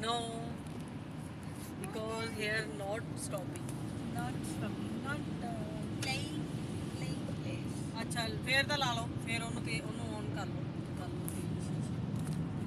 No, because here not stopping. Not stopping. Not playing place. अच्छा फिर ਤਾਂ ਲਾ ਲਓ, ਫਿਰ ਉਹਨੂੰ ਤੇ ਉਹਨੂੰ ਔਨ ਕਰ ਲਓ।